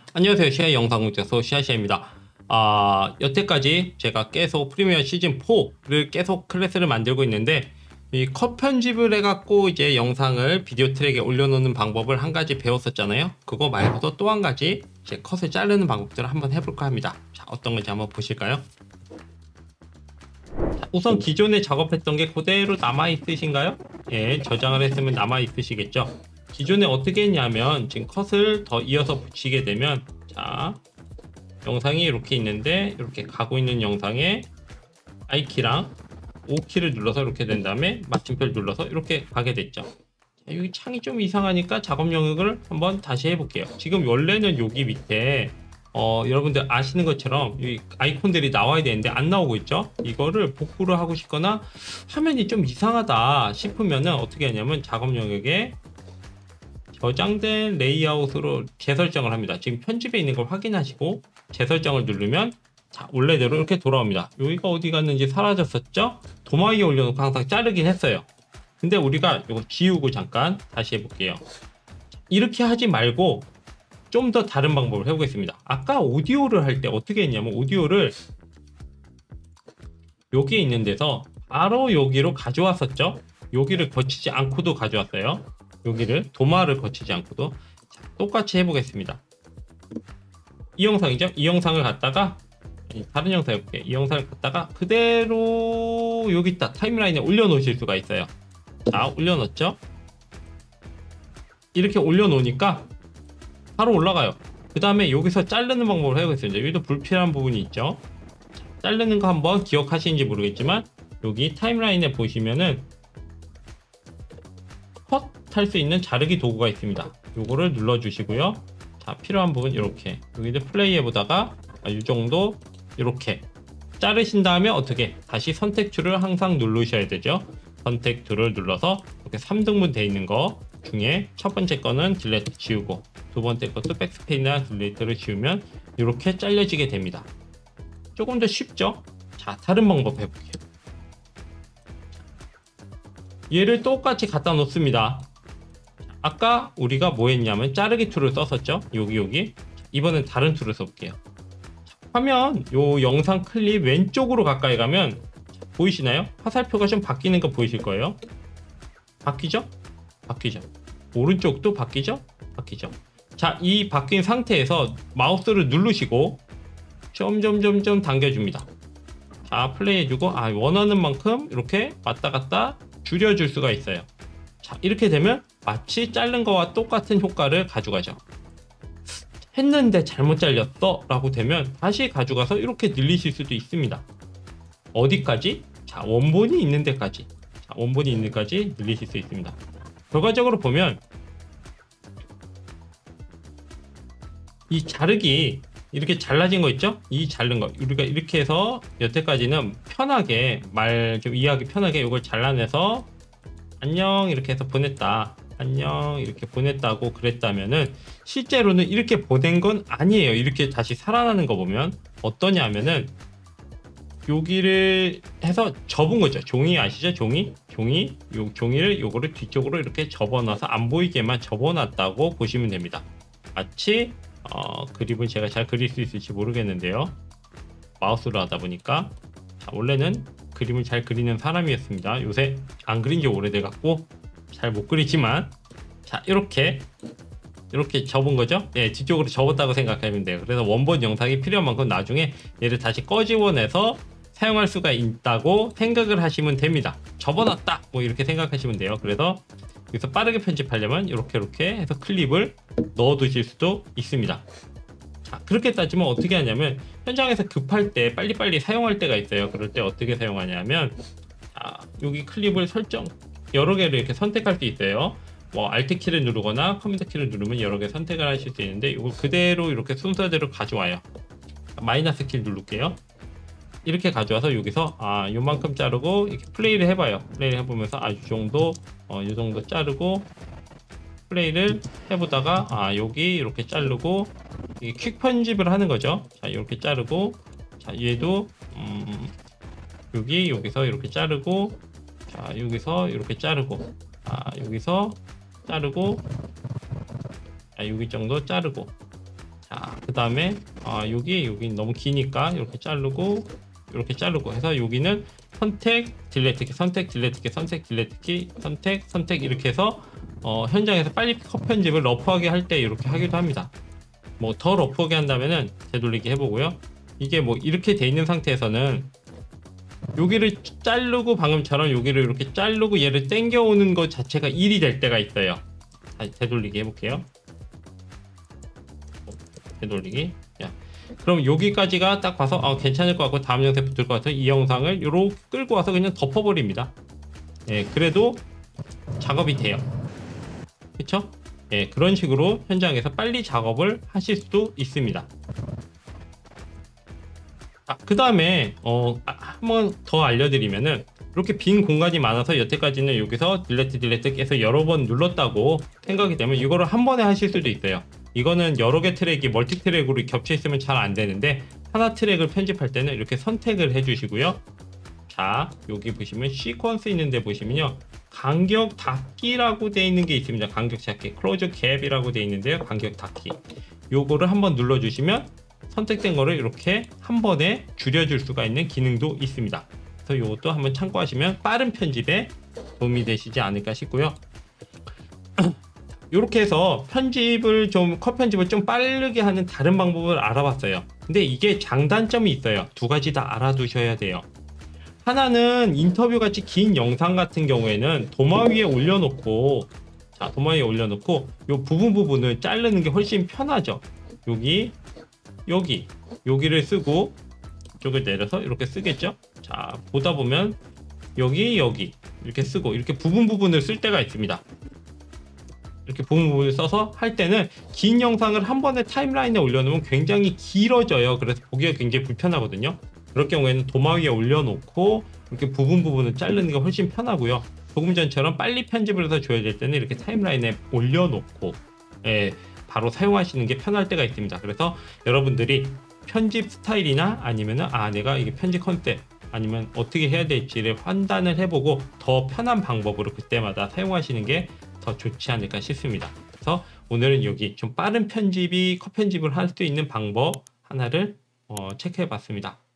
안녕하세요. 시아이 영상공개소 시아시아입니다. 여태까지 제가 계속 프리미어 시즌 4를 계속 클래스를 만들고 있는데, 이 컷 편집을 해갖고 이제 영상을 비디오 트랙에 올려놓는 방법을 한 가지 배웠었잖아요. 그거 말고도 또 한 가지 제 컷을 자르는 방법들을 한번 해볼까 합니다. 자, 어떤 건지 한번 보실까요? 자, 우선 기존에 작업했던 게 그대로 남아있으신가요? 예, 저장을 했으면 남아있으시겠죠. 기존에 어떻게 했냐면, 지금 컷을 더 이어서 붙이게 되면, 자, 영상이 이렇게 있는데, 이렇게 가고 있는 영상에 I키랑 O키를 눌러서 이렇게 된 다음에 마침표를 눌러서 이렇게 가게 됐죠. 자, 여기 창이 좀 이상하니까 작업 영역을 한번 다시 해볼게요. 지금 원래는 여기 밑에 여러분들 아시는 것처럼 이 아이콘들이 나와야 되는데 안 나오고 있죠. 이거를 복구를 하고 싶거나 화면이 좀 이상하다 싶으면은 어떻게 하냐면 작업 영역에 저장된 레이아웃으로 재설정을 합니다. 지금 편집에 있는 걸 확인하시고 재설정을 누르면 자, 원래대로 이렇게 돌아옵니다. 여기가 어디 갔는지 사라졌었죠? 도마 위에 올려놓고 항상 자르긴 했어요. 근데 우리가 이거 지우고 잠깐 다시 해볼게요. 이렇게 하지 말고 좀 더 다른 방법을 해보겠습니다. 아까 오디오를 할 때 어떻게 했냐면 오디오를 여기에 있는 데서 바로 여기로 가져왔었죠? 여기를 거치지 않고도 가져왔어요. 여기를 도마를 거치지 않고도. 자, 똑같이 해보겠습니다. 이 영상이죠? 이 영상을 갖다가 다른 영상 해볼게요. 이 영상을 갖다가 그대로 여기 있다 타임라인에 올려놓으실 수가 있어요. 자, 올려놓죠? 이렇게 올려놓으니까 바로 올라가요. 그 다음에 여기서 자르는 방법을 해보겠습니다. 여기도 불필요한 부분이 있죠. 자르는 거 한번 기억하시는지 모르겠지만 여기 타임라인에 보시면은 컷 할 수 있는 자르기 도구가 있습니다. 요거를 눌러주시고요. 자, 필요한 부분 이렇게 여기도 플레이 해보다가 이 정도 이렇게 자르신 다음에 어떻게 다시 선택줄을 항상 누르셔야 되죠. 선택줄을 눌러서 이렇게 3등분 돼 있는 거 중에 첫 번째 거는 딜레트 지우고 두 번째 것도 백스페이스나 딜레트를 지우면 이렇게 잘려지게 됩니다. 조금 더 쉽죠? 자, 다른 방법 해볼게요. 얘를 똑같이 갖다 놓습니다. 아까 우리가 뭐 했냐면 자르기 툴을 썼었죠. 여기 이번엔 다른 툴을 써볼게요. 화면 요 영상 클립 왼쪽으로 가까이 가면 보이시나요? 화살표가 좀 바뀌는 거 보이실 거예요. 바뀌죠? 바뀌죠. 오른쪽도 바뀌죠? 바뀌죠. 자, 이 바뀐 상태에서 마우스를 누르시고 점점점점 당겨줍니다. 자, 플레이 해주고 원하는 만큼 이렇게 왔다 갔다 줄여줄 수가 있어요. 자, 이렇게 되면 마치 자른 거와 똑같은 효과를 가져가죠. 했는데 잘못 잘렸어 라고 되면 다시 가져가서 이렇게 늘리실 수도 있습니다. 어디까지? 자, 원본이 있는 데까지. 자, 원본이 있는 데까지 늘리실 수 있습니다. 결과적으로 보면 이 자르기 이렇게 잘라진 거 있죠? 이 자른 거 우리가 이렇게 해서 여태까지는 편하게 말 좀 이해하기 편하게 이걸 잘라내서 안녕 이렇게 해서 보냈다. 안녕 이렇게 보냈다고 그랬다면은 실제로는 이렇게 보낸 건 아니에요. 이렇게 다시 살아나는 거 보면 어떠냐면은 여기를 해서 접은 거죠. 종이 아시죠? 종이 요 종이를 요거를 뒤쪽으로 이렇게 접어놔서 안 보이게만 접어놨다고 보시면 됩니다. 마치 그림을 제가 잘 그릴 수 있을지 모르겠는데요. 마우스로 하다 보니까 자, 원래는 그림을 잘 그리는 사람이었습니다. 요새 안 그린 지 오래돼 갖고 잘 못 그리지만 자, 이렇게 접은 거죠. 예, 뒤쪽으로 접었다고 생각하면 돼요. 그래서 원본 영상이 필요한 만큼 나중에 얘를 다시 꺼집어내서 사용할 수가 있다고 생각을 하시면 됩니다. 접어놨다 뭐 이렇게 생각하시면 돼요. 그래서 여기서 빠르게 편집하려면 이렇게 해서 클립을 넣어 두실 수도 있습니다. 자, 그렇게 따지면 어떻게 하냐면 현장에서 급할 때 빨리빨리 사용할 때가 있어요. 그럴 때 어떻게 사용하냐면 자, 여기 클립을 설정 여러 개를 이렇게 선택할 수 있어요. 뭐 Alt 키를 누르거나 컴퓨터 키를 누르면 여러 개 선택을 하실 수 있는데 이걸 그대로 이렇게 순서대로 가져와요. 마이너스 키를 누를게요. 이렇게 가져와서 여기서 요만큼 자르고 이렇게 플레이를 해봐요. 플레이를 해보면서 이 정도 이 정도 자르고 플레이를 해보다가 여기 이렇게 자르고 퀵 편집을 하는 거죠. 자, 이렇게 자르고 자, 얘도 여기서 이렇게 자르고 자, 여기서 이렇게 자르고 여기서 자르고 여기 정도 자르고 자, 그 다음에 여기 너무 기니까 이렇게 자르고 해서 여기는 선택 딜레트 키, 선택 딜레트 키, 선택 딜레트 키, 선택 이렇게 해서 현장에서 빨리 컷 편집을 러프하게 할 때 이렇게 하기도 합니다. 뭐 더 러프하게 한다면은 되돌리기 해보고요. 이게 뭐 이렇게 돼 있는 상태에서는 여기를 자르고 방금처럼 여기를 이렇게 자르고 얘를 당겨오는 것 자체가 일이 될 때가 있어요. 다시 되돌리기 해볼게요. 되돌리기. 야, 그럼 여기까지가 딱 봐서 괜찮을 것 같고 다음 영상에 붙을 것 같아서 이 영상을 요렇게 끌고 와서 그냥 덮어버립니다. 예, 그래도 작업이 돼요. 그쵸? 예, 그런 식으로 현장에서 빨리 작업을 하실 수도 있습니다. 그 다음에 한번 더 알려드리면은 이렇게 빈 공간이 많아서 여태까지는 여기서 딜레트 해서 여러 번 눌렀다고 생각이 되면 이거를 한 번에 하실 수도 있어요. 이거는 여러 개 트랙이 멀티 트랙으로 겹쳐 있으면 잘 안 되는데 하나 트랙을 편집할 때는 이렇게 선택을 해 주시고요. 자, 여기 보시면 시퀀스 있는데 보시면요, 간격 닫기라고 되어 있는 게 있습니다. 간격 닫기, 클로즈 갭이라고 되어 있는데요, 간격 닫기. 요거를 한번 눌러 주시면 선택된 거를 이렇게 한 번에 줄여줄 수가 있는 기능도 있습니다. 그래서 이것도 한번 참고하시면 빠른 편집에 도움이 되시지 않을까 싶고요. 이렇게 해서 컷 편집을 좀 빠르게 하는 다른 방법을 알아봤어요. 근데 이게 장단점이 있어요. 두 가지 다 알아두셔야 돼요. 하나는 인터뷰 같이 긴 영상 같은 경우에는 도마 위에 올려놓고 이 부분을 자르는 게 훨씬 편하죠. 여기를 쓰고 이쪽을 내려서 이렇게 쓰겠죠. 자, 보다 보면 여기 이렇게 쓰고 이렇게 부분을 쓸 때가 있습니다. 이렇게 부분을 써서 할 때는 긴 영상을 한 번에 타임라인에 올려놓으면 굉장히 길어져요. 그래서 보기가 굉장히 불편하거든요. 그럴 경우에는 도마 위에 올려놓고 이렇게 부분을 자르는 게 훨씬 편하고요. 조금 전처럼 빨리 편집을 해서 줘야 될 때는 이렇게 타임라인에 올려놓고 바로 사용하시는 게 편할 때가 있습니다. 그래서 여러분들이 편집 스타일이나 아니면은 내가 이게 편집 컨셉 아니면 어떻게 해야 될지를 판단을 해보고 더 편한 방법으로 그때마다 사용하시는 게 더 좋지 않을까 싶습니다. 그래서 오늘은 여기 좀 빠른 컷 편집을 할 수 있는 방법 하나를 체크해 봤습니다.